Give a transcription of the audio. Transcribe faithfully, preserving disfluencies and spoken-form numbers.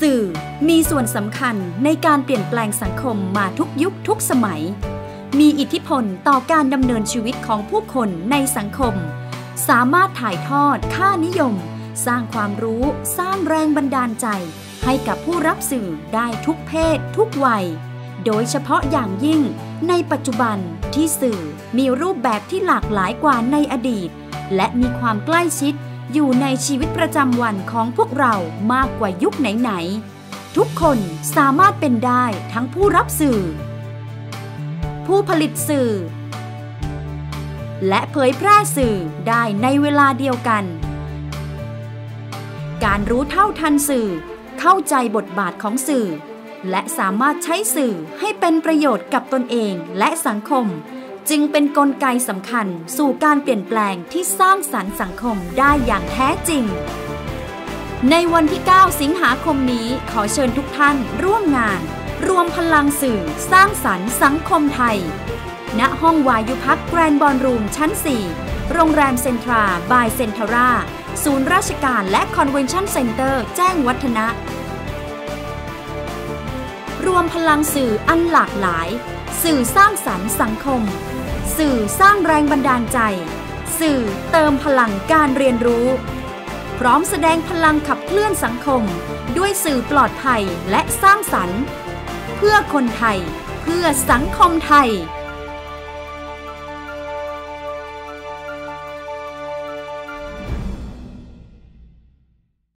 สื่อมีส่วนสำคัญในการเปลี่ยนแปลงสังคมมาทุกยุคทุกสมัยมีอิทธิพลต่อการดำเนินชีวิตของผู้คนในสังคมสามารถถ่ายทอดค่านิยมสร้างความรู้สร้างแรงบันดาลใจให้กับผู้รับสื่อได้ทุกเพศทุกวัยโดยเฉพาะอย่างยิ่งในปัจจุบันที่สื่อมีรูปแบบที่หลากหลายกว่าในอดีตและมีความใกล้ชิดอยู่ในชีวิตประจำวันของพวกเรามากกว่ายุคไหนๆทุกคนสามารถเป็นได้ทั้งผู้รับสื่อผู้ผลิตสื่อและเผยแพร่สื่อได้ในเวลาเดียวกันการรู้เท่าทันสื่อเข้าใจบทบาทของสื่อและสามารถใช้สื่อให้เป็นประโยชน์กับตนเองและสังคมจึงเป็นกลไกสำคัญสู่การเปลี่ยนแปลงที่สร้างสรรค์สังคมได้อย่างแท้จริงในวันที่เก้าสิงหาคมนี้ขอเชิญทุกท่านร่วมงานรวมพลังสื่อสร้างสรรค์สังคมไทยณห้องวายุพักแกรนด์บอลรูมชั้นสี่โรงแรมเซ็นทราบายเซ็นทราศูนย์ราชการและคอนเวนชั่นเซ็นเตอร์แจ้งวัฒนะรวมพลังสื่ออันหลากหลายสื่อสร้างสรรค์สังคมสื่อสร้างแรงบันดาลใจสื่อเติมพลังการเรียนรู้พร้อมแสดงพลังขับเคลื่อนสังคมด้วยสื่อปลอดภัยและสร้างสรรค์เพื่อคนไทยเพื่อสังคมไทย